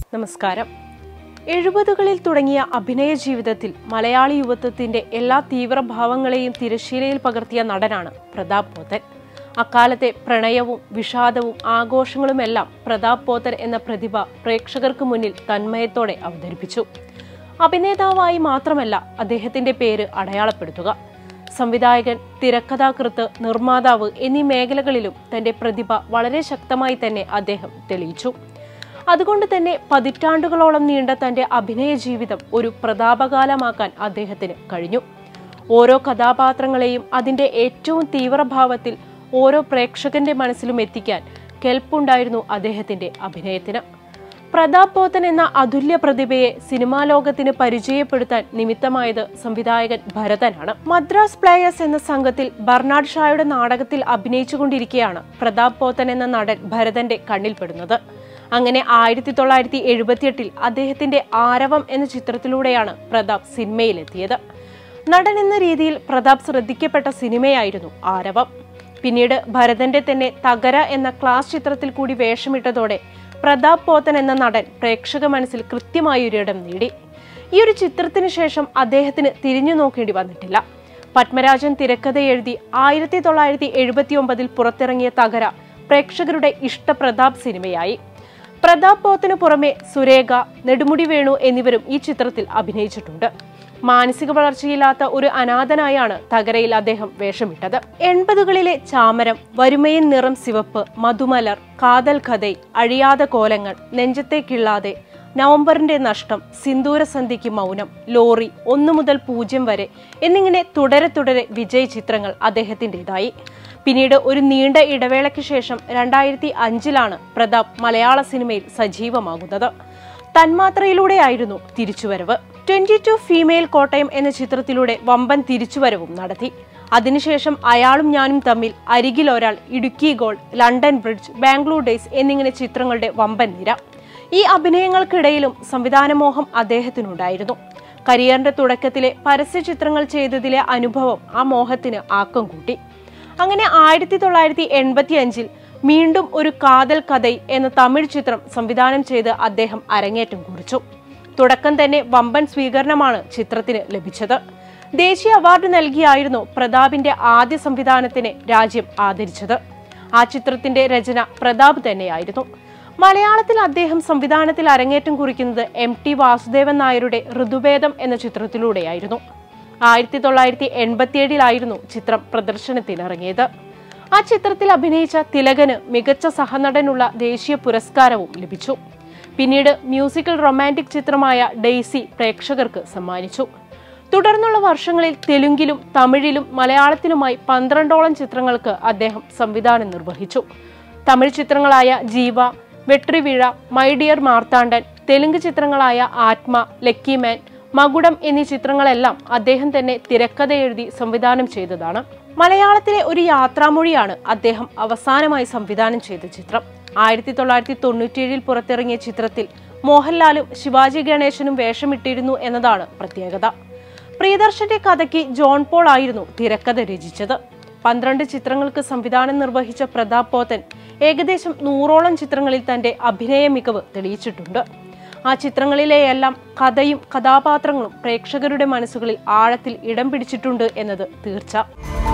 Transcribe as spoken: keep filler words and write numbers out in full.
നമസ്കാരം. എഴുപതുകളിൽ തുടങ്ങിയ അഭിനയ ജീവിതത്തിൽ മലയാളി യുവത്വത്തിന്റെ എല്ലാ തീവ്രഭാവങ്ങളെയും തിരശ്ശീലയിൽ പകർത്തിയ നടനാണ് പ്രതാപ് പോത്തൻ. അക്കാലത്തെ പ്രണയവും വിഷാദവും ആഘോഷങ്ങളുമെല്ലാം പ്രതാപ് പോത്തൻ എന്ന പ്രതിഭ പ്രേക്ഷകർക്ക് മുന്നിൽ തന്മയത്തോടെ അവതരിപ്പിച്ചു. അഭിനേതാവായി മാത്രമല്ല അദ്ദേഹത്തിന്റെ പേര് അടയാളപ്പെടുത്തുക. സംവിധായകൻ, തിരക്കഥാകൃത്ത്, നിർമ്മാതാവ് എന്നീ മേഖലകളിലും തന്റെ പ്രതിഭ വളരെ ശക്തമായി തന്നെ അദ്ദേഹം തെളിയിച്ചു. അതുകൊണ്ട് തന്നെ പതിറ്റാണ്ടുകളോളം നീണ്ട തന്റെ അഭിനയ ജീവിതം ഒരു പ്രതാപകാലമാക്കാൻ അദ്ദേഹത്തിന് കഴിഞ്ഞു. ഓരോ കഥാപാത്രങ്ങളെയും അതിന്റെ ഏറ്റവും തീവ്രഭാവത്തിൽ ഓരോ പ്രേക്ഷകന്റെ മനസ്സിലും എത്തിക്കാൻ കെൽപ്പുണ്ടായിരുന്നു അദ്ദേഹത്തിന്റെ അഭിനയത്തിന്. പ്രതാപ് പോത്തൻ എന്ന അതുല്യ പ്രതിഭയെ സിനിമാ ലോകത്തിന് പരിചയപ്പെടുത്താൻ നിമിത്തമായത് സംവിധായകൻ ഭരതനാണ്. മദ്രാസ് പ്ലേയേഴ്സ് എന്ന സംഘത്തിൽ ബർണാഡ് ഷായുടെ നാടകത്തിൽ അഭിനയിച്ചുകൊണ്ടിരിക്കെയാണ് പ്രതാപ് പോത്തൻ എന്ന നടൻ ഭരതന്റെ കണ്ണിൽപ്പെടുന്നത്. അങ്ങനെ ആയിരത്തി തൊള്ളായിരത്തി എഴുപത്തിയെട്ടിൽ അദ്ദേഹത്തിന്റെ ആരവം എന്ന ചിത്രത്തിലൂടെയാണ് പ്രതാപ് സിനിമയിലെത്തിയത്. നടൻ എന്ന രീതിയിൽ പ്രതാപ് ശ്രദ്ധിക്കപ്പെട്ട സിനിമയായിരുന്നു ആരവം. പിന്നീട് ഭരതന്റെ തന്നെ തകര എന്ന ക്ലാസ് ചിത്രത്തിൽ കൂടി വേഷമിട്ടതോടെ പ്രതാപ് പോത്തൻ എന്ന നടൻ പ്രേക്ഷക മനസ്സിൽ കൃത്യമായി ഒരിടം നേടി. ഈ ഒരു ചിത്രത്തിന് ശേഷം അദ്ദേഹത്തിന് തിരിഞ്ഞു നോക്കേണ്ടി വന്നിട്ടില്ല. പത്മരാജൻ തിരക്കഥ എഴുതി ആയിരത്തി തൊള്ളായിരത്തി എഴുപത്തി ഒമ്പതിൽ പുറത്തിറങ്ങിയ തകര പ്രേക്ഷകരുടെ ഇഷ്ട പ്രതാപ് സിനിമയായി. പ്രതാപ് പോത്തന് പുറമെ സുരേഖ, നെടുമുടി വേണു എന്നിവരും ഈ ചിത്രത്തിൽ അഭിനയിച്ചിട്ടുണ്ട്. മാനസിക വളർച്ചയില്ലാത്ത ഒരു അനാഥനായാണ് തകരയിൽ അദ്ദേഹം വേഷമിട്ടത്. എൺപതുകളിലെ ചാമരം, വരുമയിൻ നിറം സിവപ്പ്, മധുമലർ, കാതൽ കഥൈ, അഴിയാതെ കോലങ്ങൾ, നെഞ്ചത്തേക്കിള്ളാതെ, നവംബറിന്റെ നഷ്ടം, സിന്ദൂരസന്ധ്യയ്ക്ക് മൗനം, ലോറി, ഒന്നു മുതൽ പൂജ്യം വരെ എന്നിങ്ങനെ തുടരെ തുടരെ വിജയ ചിത്രങ്ങൾ അദ്ദേഹത്തിൻ്റെതായി. പിന്നീട് ഒരു നീണ്ട ഇടവേളയ്ക്ക് ശേഷം രണ്ടായിരത്തി അഞ്ചിലാണ് പ്രതാപ് മലയാള സിനിമയിൽ സജീവമാകുന്നത്. തന്മാത്രയിലൂടെയായിരുന്നു തിരിച്ചുവരവ്. ട്വന്റി ടു ഫീമെയിൽ കോട്ടയം എന്ന ചിത്രത്തിലൂടെ വമ്പൻ തിരിച്ചുവരവും നടത്തി. അതിനുശേഷം അയാളും ഞാനും തമ്മിൽ, അരികിൽ ഒരാൾ, Idukki gold, London bridge, Bangalore days എന്നിങ്ങനെ ചിത്രങ്ങളുടെ വമ്പൻ നിര. ഈ അഭിനയങ്ങൾക്കിടയിലും സംവിധാനമോഹം അദ്ദേഹത്തിനുണ്ടായിരുന്നു. കരിയറിന്റെ തുടക്കത്തിലെ പരസ്യ ചിത്രങ്ങൾ ചെയ്തതിലെ അനുഭവം ആ മോഹത്തിന് ആക്കം കൂട്ടി. അങ്ങനെ ആയിരത്തി തൊള്ളായിരത്തി എൺപത്തി അഞ്ചിൽ വീണ്ടും ഒരു കാതൽ കഥൈ എന്ന തമിഴ് ചിത്രം സംവിധാനം ചെയ്ത് അദ്ദേഹം അരങ്ങേറ്റം കുറിച്ചു. തുടക്കം തന്നെ വമ്പൻ സ്വീകരണമാണ് ചിത്രത്തിന് ലഭിച്ചത്. ദേശീയ അവാർഡ് നൽകിയായിരുന്നു പ്രതാപിന്റെ ആദ്യ സംവിധാനത്തിന് രാജ്യം ആദരിച്ചത്. ആ ചിത്രത്തിന്റെ രചന പ്രതാപ് തന്നെയായിരുന്നു. മലയാളത്തിൽ അദ്ദേഹം സംവിധാനത്തിൽ അരങ്ങേറ്റം കുറിക്കുന്നത് എം ടി വാസുദേവൻ നായരുടെ ഋതുഭേദം എന്ന ചിത്രത്തിലൂടെയായിരുന്നു. ആയിരത്തി തൊള്ളായിരത്തി എൺപത്തിയേഴിലായിരുന്നു ചിത്രം പ്രദർശനത്തിനിറങ്ങിയത്. ആ ചിത്രത്തിൽ അഭിനയിച്ച തിലകന് മികച്ച സഹനടനുള്ള ദേശീയ പുരസ്കാരവും ലഭിച്ചു. പിന്നീട് മ്യൂസിക്കൽ റൊമാൻറ്റിക് ചിത്രമായ ഡെയ്സി പ്രേക്ഷകർക്ക് സമ്മാനിച്ചു. തുടർന്നുള്ള വർഷങ്ങളിൽ തെലുങ്കിലും തമിഴിലും മലയാളത്തിലുമായി പന്ത്രണ്ടോളം ചിത്രങ്ങൾക്ക് അദ്ദേഹം സംവിധാനം നിർവഹിച്ചു. തമിഴ് ചിത്രങ്ങളായ ജീവ, വെട്രിവിഴ, മൈ ഡിയർ മാർത്താണ്ഡൻ, തെലുങ്ക് ചിത്രങ്ങളായ ആത്മ, ലക്കി മാൻ, മകുടം എന്നീ ചിത്രങ്ങളെല്ലാം അദ്ദേഹം തന്നെ തിരക്കഥ എഴുതി സംവിധാനം ചെയ്തതാണ്. മലയാളത്തിലെ ഒരു യാത്രാമൊഴിയാണ് അദ്ദേഹം അവസാനമായി സംവിധാനം ചെയ്ത ചിത്രം. ആയിരത്തി തൊള്ളായിരത്തി തൊണ്ണൂറ്റിയേഴിൽ പുറത്തിറങ്ങിയ ചിത്രത്തിൽ മോഹൻലാലും ശിവാജി ഗണേശനും വേഷമിട്ടിരുന്നു എന്നതാണ് പ്രത്യേകത. പ്രിയദർശന്റെ കഥയ്ക്ക് ജോൺ പോൾ ആയിരുന്നു തിരക്കഥ രചിച്ചത്. പന്ത്രണ്ട് ചിത്രങ്ങൾക്ക് സംവിധാനം നിർവഹിച്ച പ്രതാപ് പോത്തൻ ഏകദേശം നൂറോളം ചിത്രങ്ങളിൽ തന്റെ അഭിനയ മികവ് തെളിയിച്ചിട്ടുണ്ട്. ആ ചിത്രങ്ങളിലെയെല്ലാം കഥയും കഥാപാത്രങ്ങളും പ്രേക്ഷകരുടെ മനസ്സുകളിൽ ആഴത്തിൽ ഇടം പിടിച്ചിട്ടുണ്ട് എന്നത് തീർച്ച.